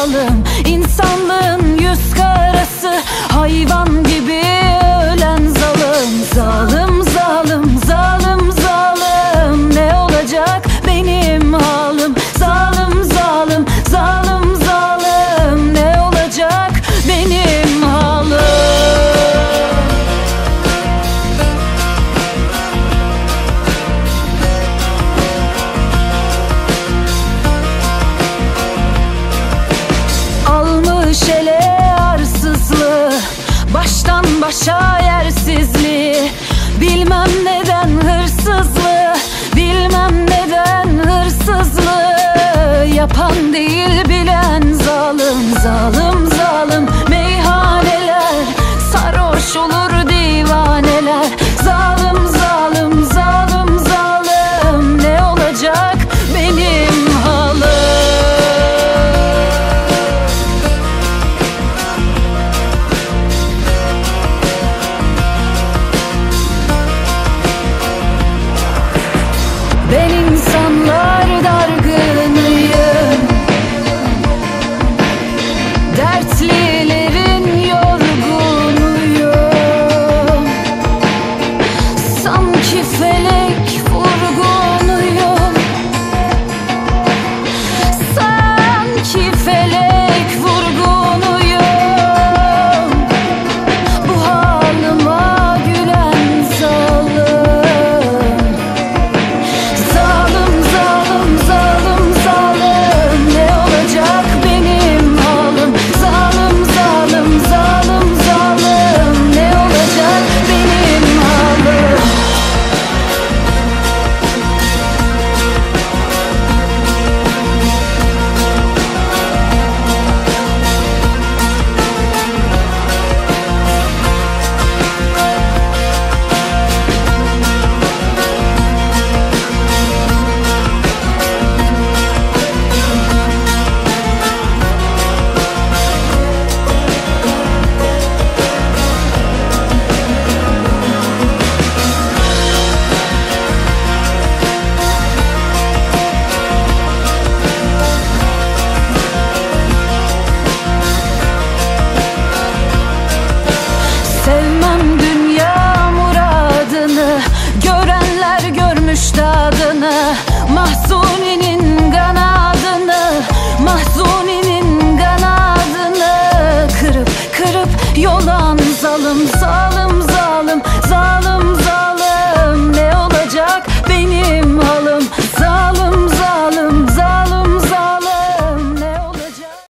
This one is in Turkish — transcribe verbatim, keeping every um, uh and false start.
zalim, insanlığın yüz karası, hayvan gibi ölen zalim. Zalim zalim zalim zalim, ne olacak benim halim? Zalim zalim zalim zalim, ne olacak benim halim? Almış ele arsızlığı, baştan başa yersizliği, bilmem neden hırsızlığı, bilmem neden hırsızlığı, yapan değil bilen zalim. Zalim zalim meyhaneler, sarhoş olur divaneler. Zalim zalim zalim zalim, ne olacak benim halim? Ben insanlar dargınıyım, dertlilerin yorgunuyum. Sanki felek vurgunuyum, sanki felek vurgunuyum. Bu halıma gülen zalim. Zalim zalim zalim zalim, ne olacak benim halim? Zalim zalim zalim zalim, ne olacak benim halim? Sevmem dünya muradını, görenler görmüş tadını. Mahzuninin kanadını, Mahzuninin kanadını kırıp kırıp yola